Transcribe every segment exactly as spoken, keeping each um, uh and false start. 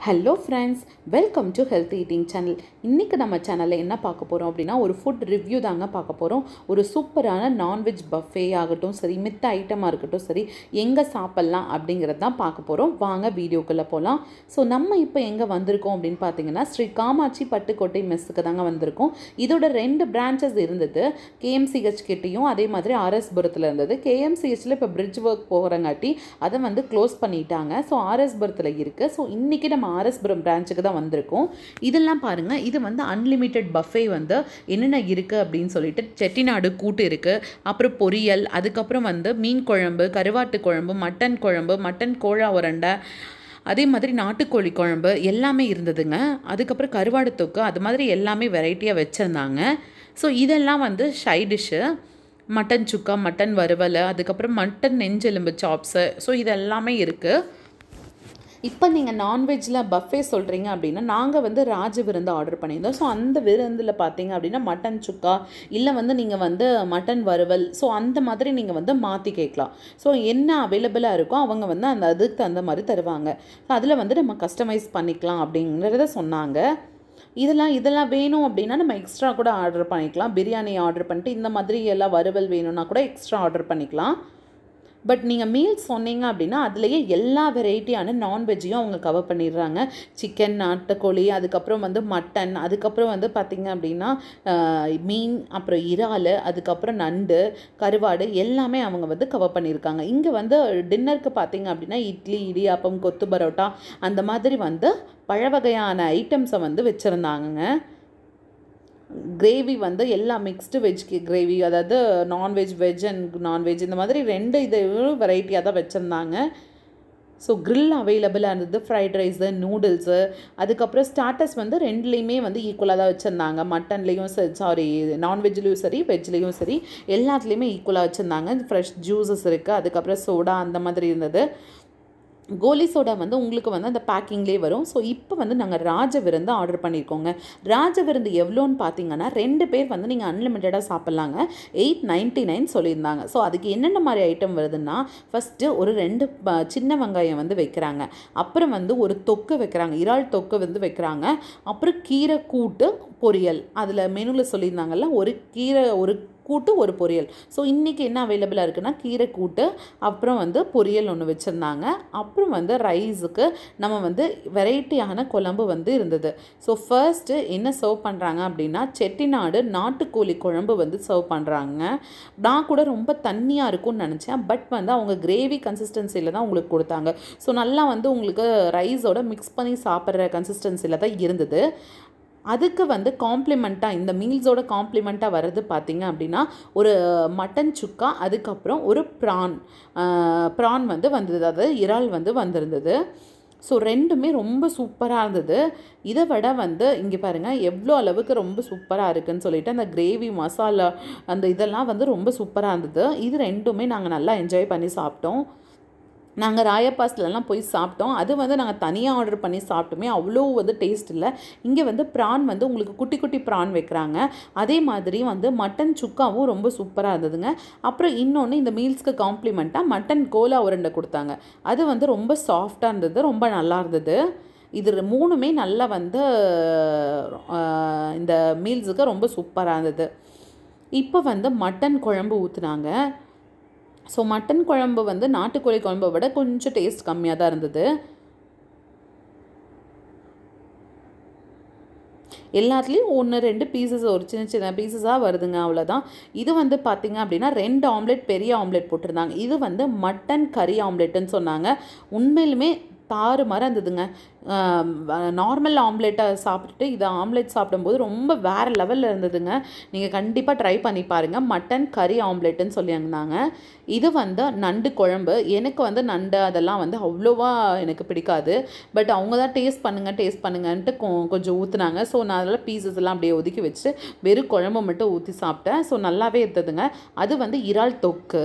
Hello friends, welcome to health eating channel. இன்றைக்கி நம்ம சேனலில் என்ன பார்க்க போகிறோம் அப்படின்னா, ஒரு ஃபுட் ரிவ்யூ தாங்க பார்க்க போகிறோம். ஒரு சூப்பரான நான்வெஜ் பஃபே ஆகட்டும் சரி, மித்த ஐட்டமாக இருக்கட்டும் சரி, எங்கே சாப்பிட்லாம் அப்படிங்கிறது தான் பார்க்க போகிறோம். வாங்க வீடியோக்குள்ளே போகலாம். ஸோ நம்ம இப்போ எங்கே வந்திருக்கோம் அப்படின்னு பார்த்தீங்கன்னா, ஸ்ரீ காமாட்சி பட்டுக்கோட்டை மெஸ்ஸுக்கு தாங்க வந்திருக்கோம். இதோட ரெண்டு பிரான்ச்சஸ் இருந்தது. கேஎம்சிஹெச் கிட்டேயும் அதே மாதிரி ஆர்எஸ்புரத்தில் இருந்தது. கேஎம்சிஹெச்சில் இப்போ பிரிட்ஜ் ஒர்க் போகிறங்காட்டி அதை வந்து க்ளோஸ் பண்ணிட்டாங்க. ஸோ ஆர்எஸ்புரத்தில் இருக்குது. ஸோ இன்றைக்கி நம்ம ஆர்எஸ்புரம் பிரான்ச்சுக்கு தான் வந்திருக்கோம். இதெல்லாம் பாருங்கள், இது வந்து அன்லிமிட்டெட் பஃபே வந்து என்னென்ன இருக்குது அப்படின்னு சொல்லிட்டு செட்டிநாடு கூட்டு இருக்குது, அப்புறம் பொரியல், அதுக்கப்புறம் வந்து மீன் குழம்பு, கருவாட்டு குழம்பு, மட்டன் குழம்பு, மட்டன் கோழா உரண்டை, அதே மாதிரி நாட்டுக்கோழி குழம்பு எல்லாமே இருந்ததுங்க. அதுக்கப்புறம் கருவாடு தொக்கு, அது மாதிரி எல்லாமே வெரைட்டியாக வச்சுருந்தாங்க. ஸோ இதெல்லாம் வந்து side dish. Mutton chukka, mutton varuval, அதுக்கப்புறம் மட்டன் நெஞ்செலும்பு சாப்ஸு, ஸோ இதெல்லாமே இருக்குது. இப்போ நீங்கள் நான்வெஜ்ஜில் பஃபே சொல்கிறீங்க அப்படின்னா, நாங்கள் வந்து ராஜ விருந்து ஆர்டர் பண்ணியிருந்தோம். ஸோ அந்த விருந்தில் பார்த்தீங்க அப்படின்னா மட்டன் சுக்கா, இல்லை வந்து நீங்கள் வந்து மட்டன் வறுவல், ஸோ அந்த மாதிரி நீங்கள் வந்து மாற்றி கேட்கலாம். ஸோ என்ன அவைலபிளாக இருக்கோ அவங்க வந்து அந்த அதுக்கு தகுந்த மாதிரி தருவாங்க. ஸோ அதில் வந்து நம்ம கஸ்டமைஸ் பண்ணிக்கலாம் அப்படிங்கிறத சொன்னாங்க. இதெல்லாம் இதெல்லாம் வேணும் அப்படின்னா நம்ம எக்ஸ்ட்ரா கூட ஆர்டர் பண்ணிக்கலாம். பிரியாணி ஆர்டர் பண்ணிட்டு இந்த மாதிரி எல்லாம் வறுவல் வேணும்னா கூட எக்ஸ்ட்ரா ஆர்டர் பண்ணிக்கலாம். பட் நீங்கள் மீல்ஸ் சொன்னீங்க அப்படின்னா அதுலேயே எல்லா வெரைட்டியான நான்வெஜ்ஜையும் அவங்க கவர் பண்ணிடுறாங்க. சிக்கன், நாட்டுக்கோழி, அதுக்கப்புறம் வந்து மட்டன், அதுக்கப்புறம் வந்து பார்த்திங்க அப்படின்னா மீன், அப்புறம் இறால், அதுக்கப்புறம் நண்டு, கருவாடு எல்லாமே அவங்க வந்து கவர் பண்ணியிருக்காங்க. இங்கே வந்து டின்னருக்கு பார்த்திங்க அப்படின்னா இட்லி, இடியாப்பம், கொத்து பரோட்டா, அந்த மாதிரி வந்து பல வகையான ஐட்டம்ஸை வந்து வச்சுருந்தாங்க. கிரேவி வந்து எல்லா மிக்ஸ்டு வெஜ் கிரேவி, அதாவது நான்வெஜ், வெஜ் அண்ட் நான்வெஜ், இந்த மாதிரி ரெண்டு இது வெரைட்டியாக தான் வச்சுருந்தாங்க. ஸோ க்ரில் அவைலபிளாக இருந்தது, ஃப்ரைட் ரைஸு, நூடுல்ஸு, அதுக்கப்புறம் ஸ்டார்டர்ஸ் வந்து ரெண்டுலேயுமே வந்து ஈக்குவலாக தான் வச்சுருந்தாங்க. மட்டன்லேயும் சரி, சாரி நான்வெஜ்லேயும் சரி, வெஜ்லேயும் சரி, எல்லாத்துலேயுமே ஈக்குவலாக வச்சுருந்தாங்க. ஃப்ரெஷ் ஜூஸஸ் இருக்குது, அதுக்கப்புறம் சோடா அந்த மாதிரி இருந்தது. கோலி சோடா வந்து உங்களுக்கு வந்து அந்த பேக்கிங்லேயே வரும். ஸோ இப்போ வந்து நாங்கள் ராஜ விருந்து ஆர்டர் பண்ணியிருக்கோங்க. ராஜ விருந்து எவ்வளோன்னு பார்த்தீங்கன்னா, ரெண்டு பேர் வந்து நீங்கள் அன்லிமிட்டடாக சாப்பிட்லாங்க. எயிட் நைன்ட்டி நைன் சொல்லியிருந்தாங்க. ஸோ அதுக்கு என்னென்ன மாதிரி ஐட்டம் வருதுன்னா, ஃபஸ்ட்டு ஒரு ரெண்டு சின்ன வெங்காயம் வந்து வைக்கிறாங்க, அப்புறம் வந்து ஒரு தொக்கு வைக்கிறாங்க, இறால் தொக்கு வந்து வைக்கிறாங்க, அப்புறம் கீரை கூட்டு பொரியல். அதில் மெனுவில் சொல்லியிருந்தாங்கல்ல, ஒரு கீரை ஒரு கூட்டு ஒரு பொரியல். ஸோ இன்றைக்கி என்ன அவைலபிளாக இருக்குன்னா கீரை கூட்டு, அப்புறம் வந்து பொரியல் ஒன்று வச்சுருந்தாங்க. அப்புறம் வந்து ரைஸுக்கு நம்ம வந்து வெரைட்டியான குழம்பு வந்து இருந்தது. ஸோ ஃபர்ஸ்ட்டு என்ன சர்வ் பண்ணுறாங்க அப்படின்னா, செட்டிநாடு நாட்டுக்கோழி குழம்பு வந்து சர்வ் பண்ணுறாங்க. நான் கூட ரொம்ப தண்ணியாக இருக்கும்னு நினச்சேன். பட் வந்து அவங்க கிரேவி கன்சிஸ்டன்சியில் தான் உங்களுக்கு கொடுத்தாங்க. ஸோ நல்லா வந்து உங்களுக்கு ரைஸோட மிக்ஸ் பண்ணி சாப்பிட்ற கன்சிஸ்டன்சியில் தான் இருந்தது. அதுக்கு வந்து காம்ப்ளிமெண்ட்டாக, இந்த மீல்ஸோட காம்ப்ளிமெண்ட்டாக வர்றது பார்த்திங்க அப்படின்னா ஒரு மட்டன் சுக்கா, அதுக்கப்புறம் ஒரு ப்ரான் ப்ரான் வந்து வந்தது, அதாவது இறால் வந்து வந்திருந்தது. ஸோ ரெண்டுமே ரொம்ப சூப்பராக இருந்தது. இதை விட வந்து இங்கே பாருங்கள் எவ்வளோ அளவுக்கு ரொம்ப சூப்பராக இருக்குதுன்னு சொல்லிட்டு, அந்த கிரேவி மசாலா அந்த இதெல்லாம் வந்து ரொம்ப சூப்பராக இருந்தது. இது ரெண்டுமே நாங்கள் நல்லா என்ஜாய் பண்ணி சாப்பிட்டோம். நாங்கள் ராயப்பாஸ்லலாம் போய் சாப்பிட்டோம். அது வந்து நாங்கள் தனியாக ஆர்டர் பண்ணி சாப்பிட்டோமே, அவ்வளோ வந்து டேஸ்ட் இல்லை. இங்கே வந்து ப்ரான் வந்து உங்களுக்கு குட்டி குட்டி ப்ரான் வைக்கிறாங்க. அதே மாதிரி வந்து மட்டன் சுக்காவும் ரொம்ப சூப்பராக இருந்ததுங்க. அப்புறம் இன்னொன்று, இந்த மீல்ஸ்க்கு காம்ப்ளிமெண்ட்டாக மட்டன் கோலா உருண்டை கொடுத்தாங்க. அது வந்து ரொம்ப சாஃப்டாக இருந்தது, ரொம்ப நல்லா இருந்தது. இது மூணுமே நல்லா வந்து இந்த மீல்ஸுக்கு ரொம்ப சூப்பராக இருந்தது. இப்போ வந்து மட்டன் குழம்பு ஊற்றுனாங்க. ஸோ மட்டன் குழம்பு வந்து நாட்டுக்கோழி குழம்பை விட கொஞ்சம் டேஸ்ட் கம்மியாக தான் இருந்தது. எல்லாத்துலேயும் ஒன்று ரெண்டு பீசஸ், ஒரு சின்ன சின்ன பீசஸாக வருதுங்க, அவ்வளோதான். இது வந்து பார்த்திங்க அப்படின்னா ரெண்டு ஆம்லெட், பெரிய ஆம்லெட் போட்டிருந்தாங்க. இது வந்து மட்டன் கறி ஆம்லெட்டுன்னு சொன்னாங்க. உண்மையிலுமே தாறு மாதிரி இருந்ததுங்க. நார்மல் ஆம்லேட்டை சாப்பிட்டுட்டு இதை ஆம்லேட் சாப்பிடும்போது ரொம்ப வேறு லெவலில் இருந்ததுங்க. நீங்கள் கண்டிப்பாக ட்ரை பண்ணி பாருங்கள். மட்டன் கறி ஆம்லேட்டுன்னு சொல்லியிருந்தாங்க. இது வந்து நண்டு குழம்பு. எனக்கு வந்து நண்டு அதெல்லாம் வந்து அவ்வளோவா எனக்கு பிடிக்காது. பட் அவங்க தான் டேஸ்ட் பண்ணுங்கள் டேஸ்ட் பண்ணுங்கன்ட்டு கொ கொஞ்சம் ஊற்றுனாங்க. ஸோ நான் அதெல்லாம் பீசஸ் எல்லாம் அப்படியே ஒதுக்கி வச்சுட்டு வெறும் குழம்பு மட்டும் ஊற்றி சாப்பிட்டேன். ஸோ நல்லாவே இருந்ததுங்க. அது வந்து இறால் தொக்கு.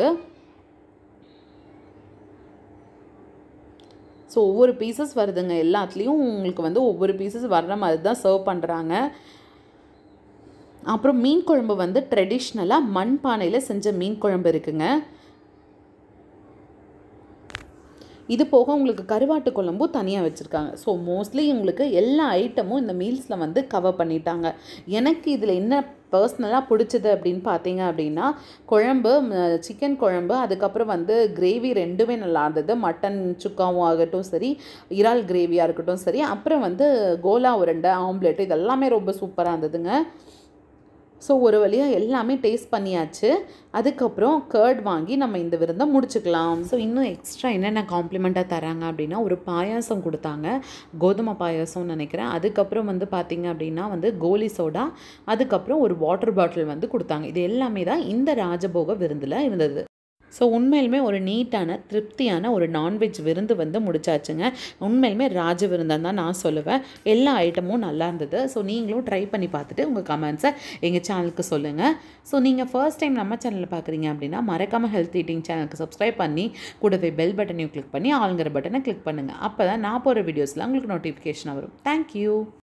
ஸோ ஒவ்வொரு பீசஸ் வருதுங்க. எல்லாத்துலேயும் உங்களுக்கு வந்து ஒவ்வொரு பீசஸ் வர்ற மாதிரி தான் சர்வ் பண்ணுறாங்க. அப்புறம் மீன் குழம்பு வந்து ட்ரெடிஷ்னலாக மண் பானையில் செஞ்ச மீன் குழம்பு இருக்குங்க. இது போக உங்களுக்கு கருவாட்டு குழம்பும் தனியாக வச்சுருக்காங்க. ஸோ மோஸ்ட்லி உங்களுக்கு எல்லா ஐட்டமும் இந்த மீல்ஸில் வந்து கவர் பண்ணிட்டாங்க. எனக்கு இதில் என்ன பர்சனலாக பிடிச்சது அப்படின்னு பார்த்தீங்க அப்படின்னா, குழம்பு, சிக்கன் குழம்பு, அதுக்கப்புறம் வந்து கிரேவி ரெண்டுமே நல்லா இருந்தது. மட்டன் சுக்காவும் ஆகட்டும் சரி, இறால் கிரேவியாக இருக்கட்டும் சரி, அப்புறம் வந்து கோலா உருண்டை, ஆம்லெட் இதெல்லாமே ரொம்ப சூப்பராக இருந்ததுங்க. ஸோ ஒரு வழியாக எல்லாமே டேஸ்ட் பண்ணியாச்சு. அதுக்கப்புறம் கர்ட் வாங்கி நம்ம இந்த விருந்தை முடிச்சுக்கலாம். ஸோ இன்னும் எக்ஸ்ட்ரா என்னென்ன காம்ப்ளிமெண்ட்டாக தராங்க அப்படின்னா, ஒரு பாயாசம் கொடுத்தாங்க, கோதுமை பாயாசம்னு நினைக்கிறேன். அதுக்கப்புறம் வந்து பார்த்திங்க அப்படின்னா வந்து கோலி சோடா, அதுக்கப்புறம் ஒரு வாட்டர் பாட்டில் வந்து கொடுத்தாங்க. இது எல்லாமே தான் இந்த ராஜபோக விருந்தில் இருந்தது. ஸோ உண்மையிலுமே ஒரு நீட்டான திருப்தியான ஒரு நான்வெஜ் விருந்து வந்து முடிச்சாச்சுங்க. உண்மையிலுமே ராஜ விருந்தம் தான் நான் சொல்லுவேன். எல்லா ஐட்டமும் நல்லா இருந்தது. ஸோ நீங்களும் ட்ரை பண்ணி பார்த்துட்டு உங்கள் கமெண்ட்ஸை எங்கள் சேனலுக்கு சொல்லுங்கள். ஸோ நீங்கள் ஃபர்ஸ்ட் டைம் நம்ம சேனலில் பார்க்குறீங்க அப்படின்னா மறக்காமல் ஹெல்த் ஈட்டிங் சேனலுக்கு சப்ஸ்கிரைப் பண்ணி கூடவே பெல் பட்டனையும் கிளிக் பண்ணி ஆளுங்கிற பட்டனை கிளிக் பண்ணுங்கள். அப்போ தான் நான் போகிற வீடியோஸில் உங்களுக்கு நோட்டிஃபிகேஷன் வரும். தேங்க்யூ.